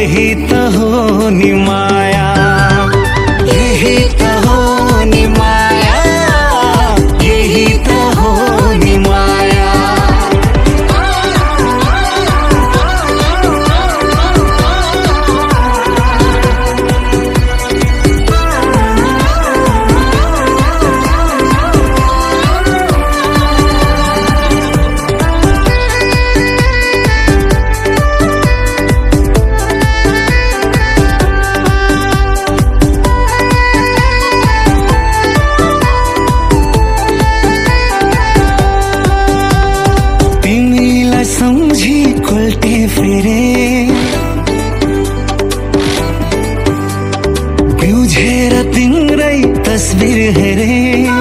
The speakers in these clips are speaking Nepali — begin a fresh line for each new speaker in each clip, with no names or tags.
यही त हो नि माया, यही त हो नि माया, यही त हो नि माया। सम्झी कोल्टे फेरे बिउझेर तिम्रै तस्बिर हेरे,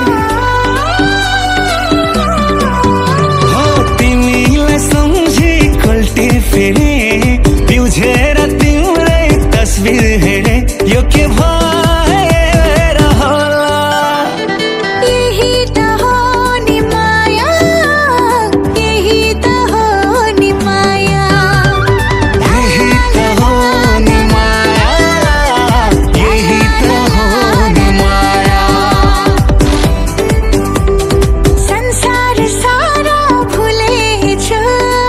हो तिमीलाई सम्झी कोल्टे फेरे बिउझेर तिम्रै तस्बिर हेरे। यो के भएर होला,
यही त हो नि माया, यही त हो नि माया,
यही त हो नि माया, यही त हो नि माया।
संसार सारा भुलेछु,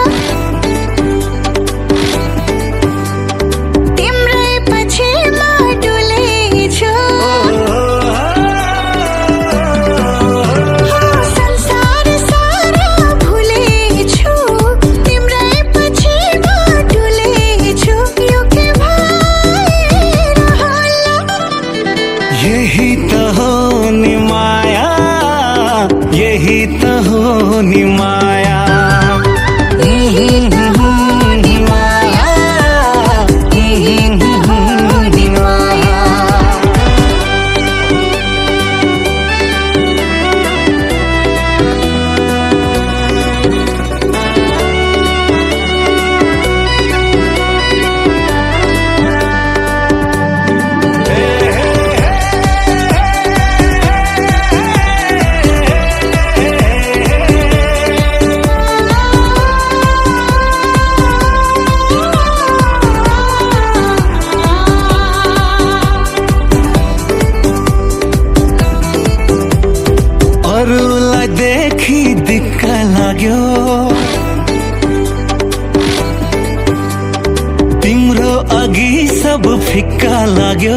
तिम्रै पछिमा डुलेछु। संसार सारा भुलेछु, तिम्रै पछिमा डुलेछु। यो के भएर होला,
यही त हो नि माया, यही त हो नि माया, यही हो नि माया, यही हो नि माया। अरूलाई देखि दिक्क लाग्यो, तिम्रो अघि सब फिक्का लाग्यो।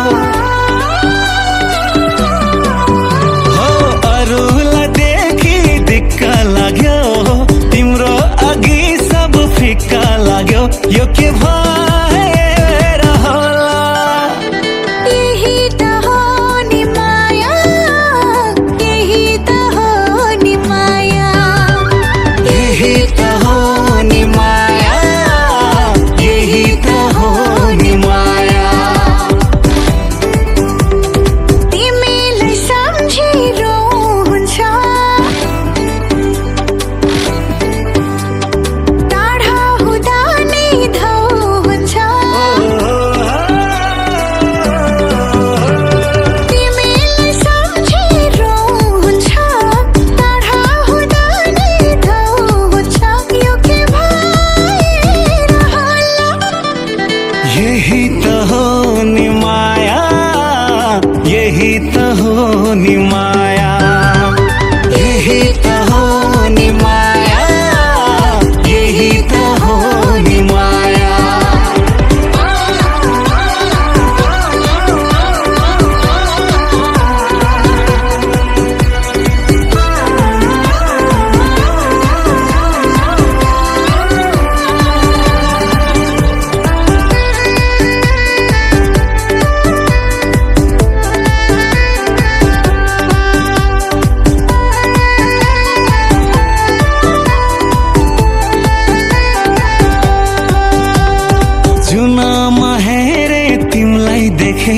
हो अरूलाई देखि दिक्क लाग्यो, तिम्रो अघि सब फिक्का लाग्यो। यो के भएर होला,
यही त हो नि माया, यही त हो नि माया,
यही त हो नि माया, यही त हो नि माया।
तिमीलाई सम्झिरो हुन्छ, टाढा हुँदा नै धौ हुन्छ। तिमीलाई सम्झिरो हुन्छ, टाढा हुँदा नै धौ हुन्छ। यो के भएर होला,
यही त हो नि माया, यही त हो नि माया, यही त हो नि माया, यही त हो नि माया। जुनामा हेरे तिमलाई देखे,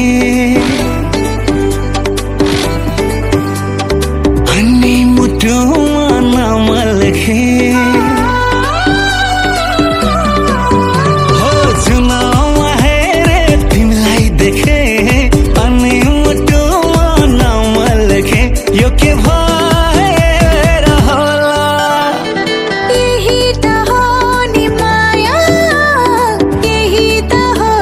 अन्नी मुटुमा नाम लेखे। हो जुनामा हेरे तिमलाई देखे, अन्नी मुटुमा नाम लेखे। यो के भएर होला,
यही त हो नि माया, यही त हो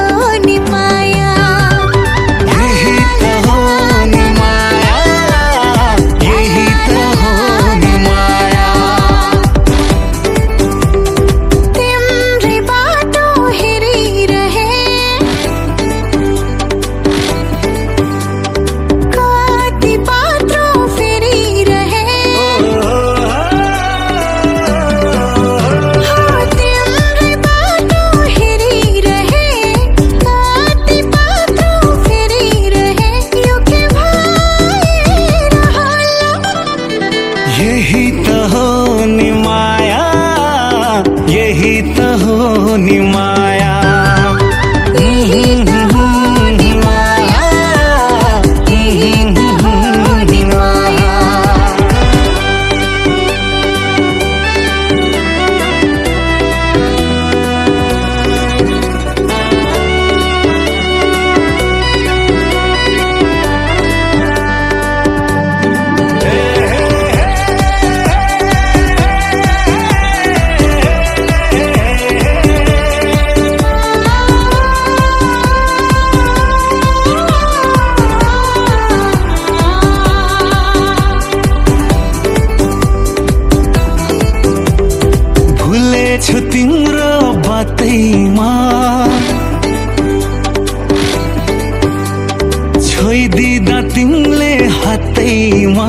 छोइदिँदा तिमीले हातैमा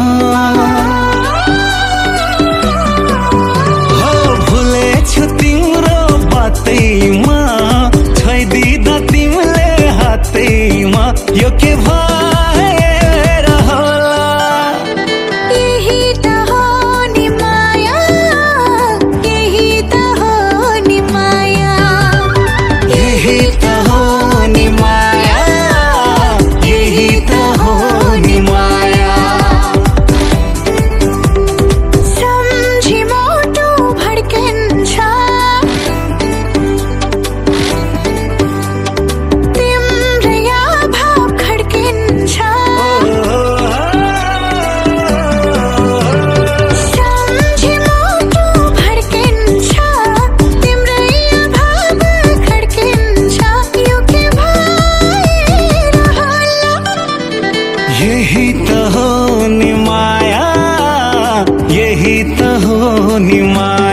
हो भुलेछु तिम्रो बातैमा छोइदिँदा तिमीले हातैमा यो के भएर होला
यही त हो नि माया यही त हो नि माया
यही त हो नि माया यही त हो नि माया
सम्झी मोटो भड्किन्छ तिम्रै भाव खड्किन्छ सम्झी मोटो भड्किन्छ तिम्रै भाव खड्किन्छ यो के भएर होला
यही त हो नि माया यही त हो नि माया